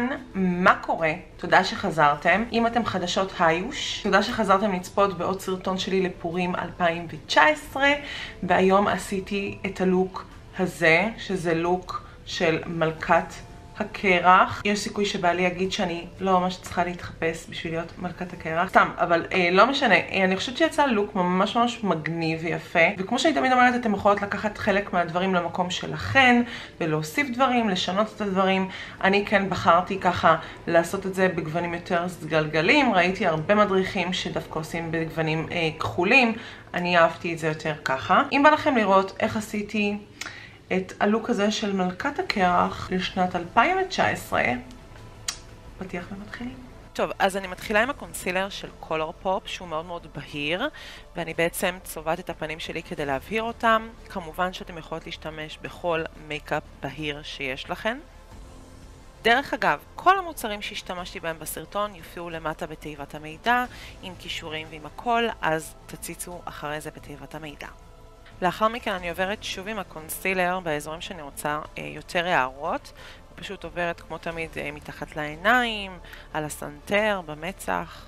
אהלן, מה קורה? תודה שחזרתם. אם אתם חדשות היוש, תודה שחזרתם לצפות בעוד סרטון שלי לפורים 2019, והיום עשיתי את הלוק הזה, שזה לוק של מלכת הקרח. יש סיכוי שבעלי יגיד שאני לא ממש צריכה להתחפש בשביל להיות מלכת הקרח. סתם, אבל לא משנה. אני חושבת שיצא לוק ממש ממש מגניב ויפה. וכמו שאני תמיד אומרת, אתם יכולות לקחת חלק מהדברים למקום שלכן, ולהוסיף דברים, לשנות את הדברים. אני כן בחרתי ככה לעשות את זה בגוונים יותר סגלגלים. ראיתי הרבה מדריכים שדווקא עושים בגוונים כחולים. אני אהבתי את זה יותר ככה. אם בא לכם לראות איך עשיתי את הלוק הזה של מלכת הקרח לשנת 2019, פתיח ומתחילים. טוב, אז אני מתחילה עם הקונסילר של קולור פופ, שהוא מאוד מאוד בהיר, ואני בעצם צובעת את הפנים שלי כדי להבהיר אותם. כמובן שאתם יכולות להשתמש בכל מייקאפ בהיר שיש לכם. דרך אגב, כל המוצרים שהשתמשתי בהם בסרטון יופיעו למטה בתיבת המידע, עם קישורים ועם הכל, אז תציצו אחרי זה בתיבת המידע. לאחר מכן אני עוברת שוב עם הקונסילר באזורים שאני רוצה יותר הערות. פשוט עוברת כמו תמיד מתחת לעיניים, על הסנטר, במצח.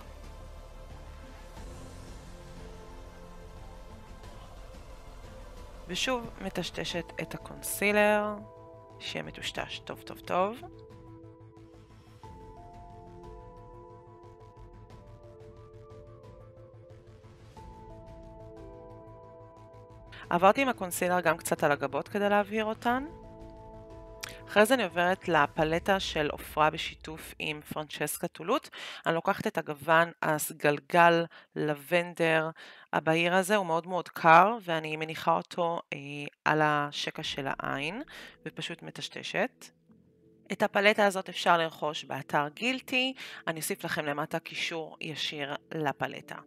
ושוב מטשטשת את הקונסילר, שיהיה מטושטש טוב טוב טוב. עברתי עם הקונסילר גם קצת על הגבות כדי להבהיר אותן. אחרי זה אני עוברת לפלטה של עופרה בשיתוף עם פרנצ'סקה טולוט. אני לוקחת את הגוון הסגלגל לבנדר הבהיר הזה, הוא מאוד מאוד קר, ואני מניחה אותו על השקע של העין, ופשוט מטשטשת. את הפלטה הזאת אפשר לרכוש באתר גילטי, אני אוסיף לכם למטה קישור ישיר לפלטה.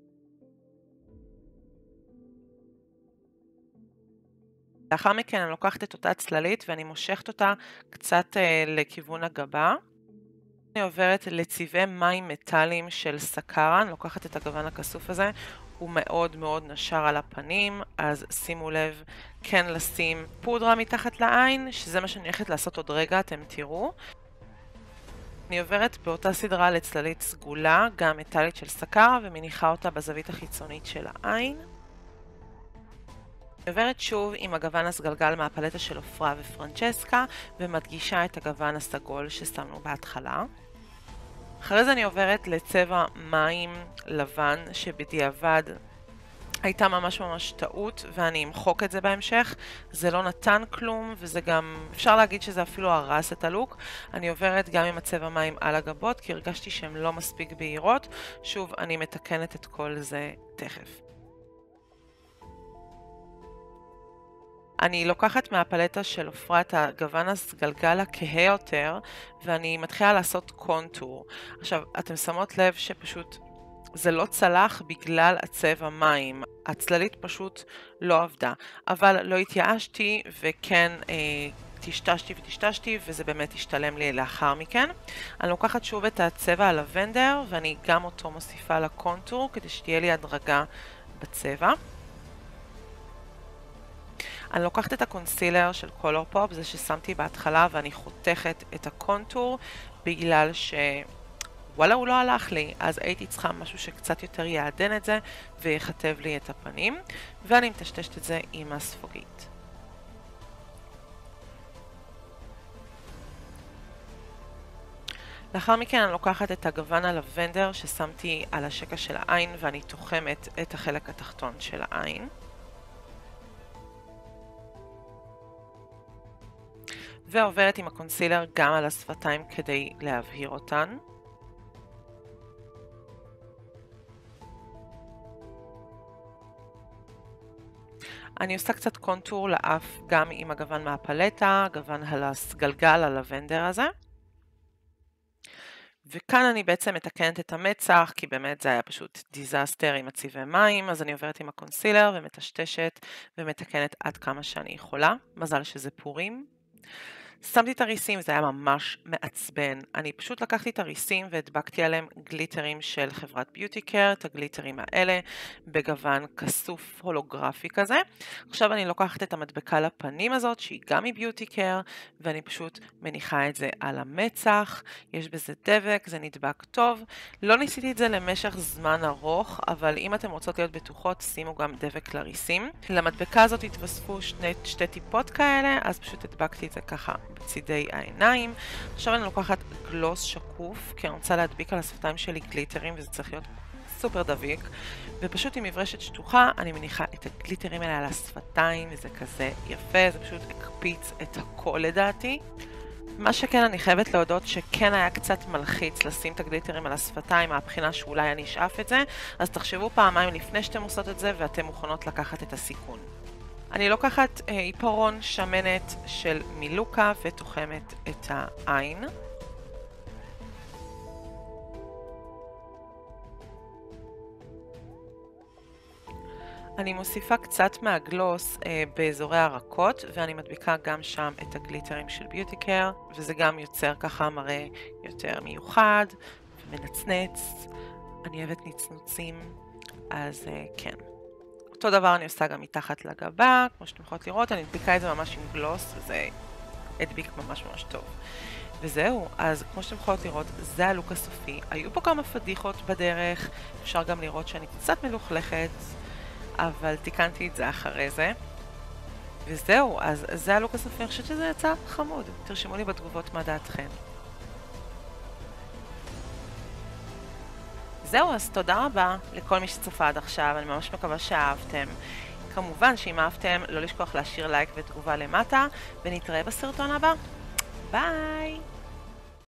לאחר מכן אני לוקחת את אותה צללית ואני מושכת אותה קצת לכיוון הגבה. אני עוברת לצבעי מים מטליים של סקרה, אני לוקחת את הגוון הכסוף הזה, הוא מאוד מאוד נשר על הפנים, אז שימו לב כן לשים פודרה מתחת לעין, שזה מה שאני הולכת לעשות עוד רגע, אתם תראו. אני עוברת באותה סדרה לצללית סגולה, גם מטלית של סקרה, ומניחה אותה בזווית החיצונית של העין. אני עוברת שוב עם הגוון הסגלגל מהפלטה של עופרה ופרנצ'סקה ומדגישה את הגוון הסגול ששמנו בהתחלה. אחרי זה אני עוברת לצבע מים לבן שבדיעבד הייתה ממש ממש טעות ואני אמחוק את זה בהמשך. זה לא נתן כלום וזה גם, אפשר להגיד שזה אפילו הרס את הלוק. אני עוברת גם עם הצבע מים על הגבות כי הרגשתי שהן לא מספיק בהירות. שוב אני מתקנת את כל זה תכף. אני לוקחת מהפלטה של עופרה את הגוון הסגלגל הכהה יותר, ואני מתחילה לעשות קונטור. עכשיו, אתם שמות לב שפשוט זה לא צלח בגלל הצבע מים. הצללית פשוט לא עבדה. אבל לא התייאשתי וכן טשטשתי וזה באמת השתלם לי לאחר מכן. אני לוקחת שוב את הצבע הלבנדר ואני גם אותו מוסיפה לקונטור כדי שתהיה לי הדרגה בצבע. אני לוקחת את הקונסילר של קולור פופ, זה ששמתי בהתחלה, ואני חותכת את הקונטור בגלל שוואלה הוא לא הלך לי, אז הייתי צריכה משהו שקצת יותר יעדן את זה ויכתב לי את הפנים, ואני מטשטשת את זה עם הספוגית. לאחר מכן אני לוקחת את הגוון הלבנדר ששמתי על השקע של העין ואני תוחמת את החלק התחתון של העין. ועוברת עם הקונסילר גם על השפתיים כדי להבהיר אותן. אני עושה קצת קונטור לאף גם עם הגוון מהפלטה, הגוון הסגלגל הלבנדר הזה. וכאן אני בעצם מתקנת את המצח, כי באמת זה היה פשוט דיזסטר עם הצבעי מים, אז אני עוברת עם הקונסילר ומטשטשת ומתקנת עד כמה שאני יכולה. מזל שזה פורים. שמתי את הריסים, זה היה ממש מעצבן. אני פשוט לקחתי את הריסים והדבקתי עליהם גליטרים של חברת ביוטיקר, את הגליטרים האלה, בגוון כסוף הולוגרפי כזה. עכשיו אני לוקחת את המדבקה לפנים הזאת, שהיא גם מביוטיקר, ואני פשוט מניחה את זה על המצח. יש בזה דבק, זה נדבק טוב. לא ניסיתי את זה למשך זמן ארוך, אבל אם אתם רוצות להיות בטוחות, שימו גם דבק לריסים. למדבקה הזאת התווספו שתי טיפות כאלה, אז פשוט הדבקתי את זה ככה בצידי העיניים. עכשיו אני לוקחת גלוס שקוף, כי אני רוצה להדביק על השפתיים שלי גליטרים, וזה צריך להיות סופר דביק, ופשוט עם מברשת שטוחה אני מניחה את הגליטרים האלה על השפתיים, וזה כזה יפה, זה פשוט הקפיץ את הכל לדעתי. מה שכן, אני חייבת להודות שכן היה קצת מלחיץ לשים את הגליטרים על השפתיים, מהבחינה שאולי אני אשאף את זה, אז תחשבו פעמיים לפני שאתם עושות את זה, ואתם מוכנות לקחת את הסיכון. אני לוקחת עיפרון שמנת של מילוקה ותוחמת את העין. אני מוסיפה קצת מהגלוס באזורי הרכות, ואני מדביקה גם שם את הגליטרים של ביוטיקר, וזה גם יוצר ככה מראה יותר מיוחד ומנצנץ. אני אוהבת נצנוצים, אז כן. אותו דבר אני עושה גם מתחת לגבה, כמו שאתם יכולות לראות, אני הדביקה את זה ממש עם גלוס, וזה הדביק ממש טוב. וזהו, אז כמו שאתם יכולות לראות, זה הלוק הסופי. היו פה כמה פדיחות בדרך, אפשר גם לראות שאני קצת מלוכלכת, אבל תיקנתי את זה אחרי זה. וזהו, אז זה הלוק הסופי, אני חושבת שזה יצא חמוד. תרשמו לי בתגובות מה דעתכם. זהו, אז תודה רבה לכל מי שצופה עד עכשיו, אני ממש מקווה שאהבתם. כמובן שאם אהבתם, לא לשכוח להשאיר לייק ותגובה למטה, ונתראה בסרטון הבא. ביי!